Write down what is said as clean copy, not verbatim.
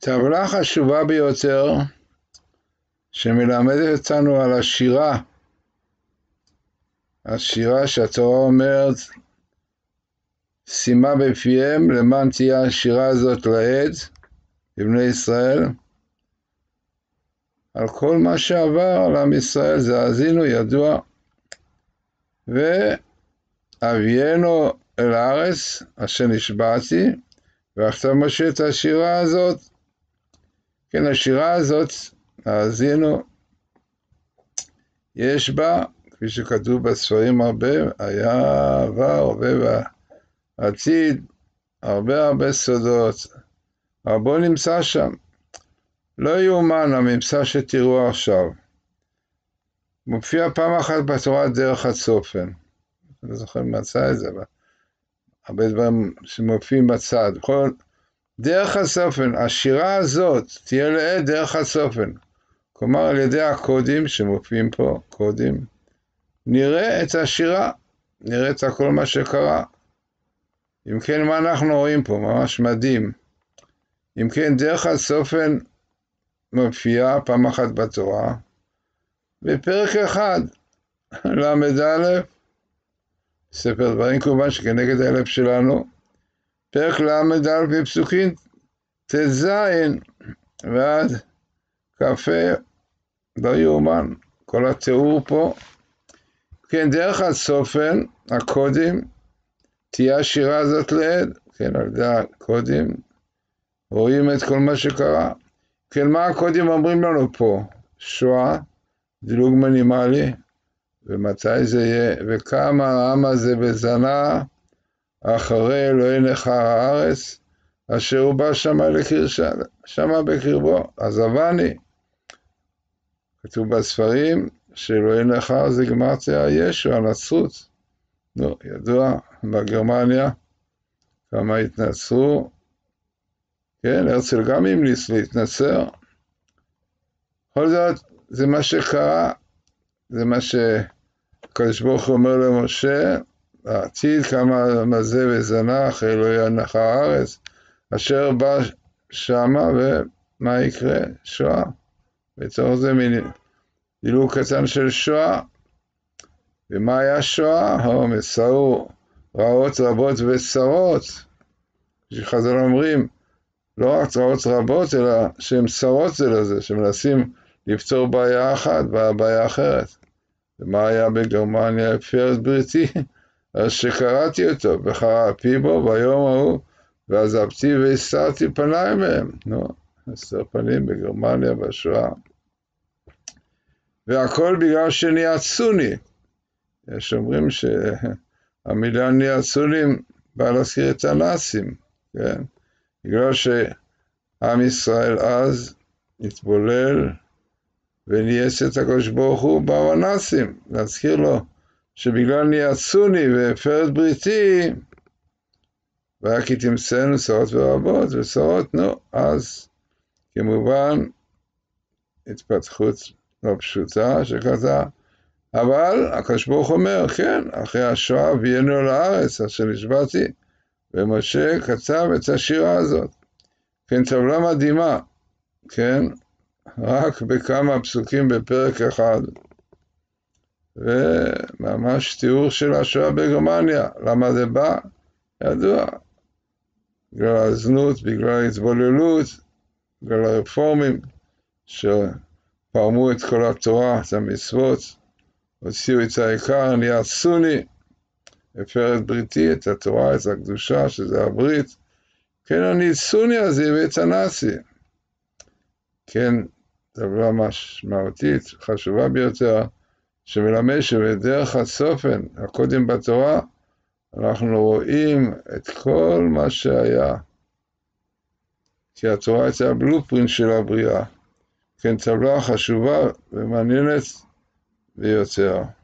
טבלה חשובה ביותר שמלמדת אותנו על השירה שהתורה אומרת, שימה בפיהם למען תהיה השירה הזאת לעד, לבני ישראל, על כל מה שעבר על עם ישראל, זה האזינו ידוע, ואביאנו אל הארץ אשר נשבעתי, ועכשיו משה את השירה הזאת, כן, השירה הזאת, האזינו, יש בה, כפי שכתוב בספרים הרבה, היה עבר, הווה ועתיד, הרבה סודות, רבו נמצא שם. לא יאומן הממצא שתראו עכשיו. מופיע פעם אחת בתורה דרך הצופן. אני זוכר מצא את זה, הרבה דברים שמופיעים בצד. דרך הצופן, השירה הזאת תהיה לעד דרך הצופן. כלומר, על ידי הקודים שמופיעים פה, קודים, נראה את השירה, נראה את כל מה שקרה. אם כן, מה אנחנו רואים פה? ממש מדהים. אם כן, דרך הצופן מופיעה פעם אחת בתורה, בפרק אחד, ל"א, ספר דברים כמובן שכנגד האלף שלנו, פרק ל"א בפסוקים ט"ז ועד כ"ה, לא יאומן, כל התיאור פה. כן, דרך הצופן, הקודים, תהיה השירה הזאת לעד, כן, על ידי הקודים, רואים את כל מה שקרה. כן, מה הקודים אומרים לנו פה? שואה, דילוג מינימלי, ומתי זה יהיה, וכמה העם הזה בזנה, אחרי אלוהי נכר הארץ, אשר הוא בא שמה בקרבו, עזבני. כתוב בספרים, שאלוהי נכר זה גמרתיה ישו, הנצרות. נו, ידוע, בגרמניה, כמה התנצרו, כן, הרצל גם המליץ להתנצר. בכל זאת, זה מה שקרה, זה מה שהקדוש ברוך הוא אומר למשה, העתיד כמה מזה וזנה אחרי אלוהי נכר הארץ, אשר בא שמה ומה יקרה? שואה. בתוך זה דילוג קטן של שואה. ומה היה שואה? מסעו רעות רבות וצרות. שחז"ל אומרים, לא רק רעות רבות, אלא שהן צרות זה לזה, שמנסים לפתור בעיה אחת, בעיה אחרת. ומה היה בגרמניה? הפר את בריתי, אז שקראתי אותו, וחרה פי בו ביום ההוא, ועזבתי והסתרתי פניי מהם. נו, הסתר פנים בגרמניה בשואה. והכל בגלל שניאצוני. יש אומרים שהמילה ניאצוני באה להזכיר את הנאצים, כן? בגלל שעם ישראל אז התבולל ונייס את הקדוש ברוך הוא באו הנאצים, להזכיר לו שבגלל ניאצוני והפר את בריתי, והיה כי תמצאנו צרות ורבות וצרות, נו, אז כמובן התפתחות לא פשוטה שכזה, אבל הקדוש ברוך אומר, כן, אחרי השואה הבאנו לארץ אשר נשבעתי, ומשה כתב את השירה הזאת. כן, טבלה מדהימה, כן, רק בכמה פסוקים בפרק אחד, וממש תיאור של השואה בגרמניה. למה זה בא? ידוע. בגלל הזנות, בגלל ההתבוללות, בגלל הרפורמים, שפרמו את כל התורה, את המצוות, הוציאו את העיקר, ניאצוני, הפר את בריתי, את התורה, את הקדושה, שזה הברית. כן, הניאצוני הזה ואת הנאצי. כן, טבלה משמעותית, חשובה ביותר, שמלמד שבדרך הצופן, הקודם בתורה, אנחנו רואים את כל מה שהיה. כי התורה הייתה הבלופרינט של הבריאה. כן, טבלה חשובה ומעניינת ביותר.